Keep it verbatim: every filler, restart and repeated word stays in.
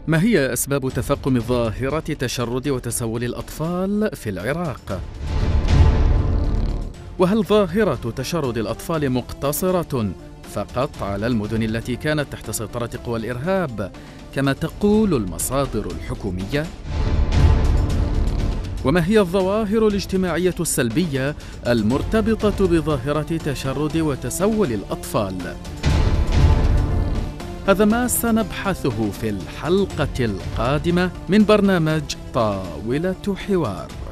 ما هي أسباب تفاقم ظاهرة تشرد وتسول الأطفال في العراق؟ وهل ظاهرة تشرد الأطفال مقتصرة فقط على المدن التي كانت تحت سيطرة قوى الإرهاب كما تقول المصادر الحكومية؟ وما هي الظواهر الاجتماعية السلبية المرتبطة بظاهرة تشرد وتسول الأطفال؟ هذا ما سنبحثه في الحلقة القادمة من برنامج طاولة حوار.